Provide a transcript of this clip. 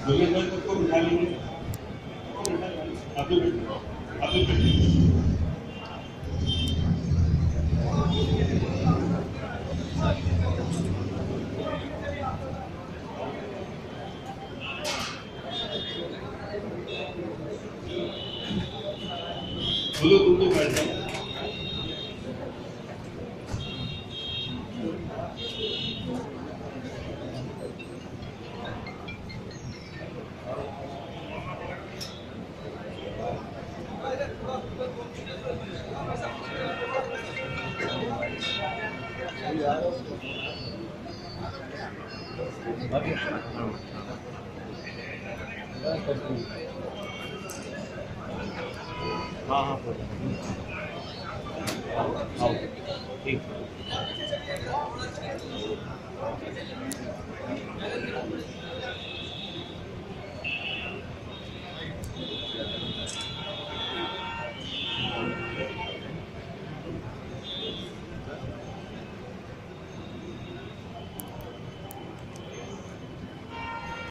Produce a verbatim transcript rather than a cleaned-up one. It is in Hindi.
बोलिए मैं सबको बिठा लीजिए, आप लोग बैठिए, आप लोग बैठिए। बोलो तुम लोग बैठ जाओ। हाँ हाँ ठीक।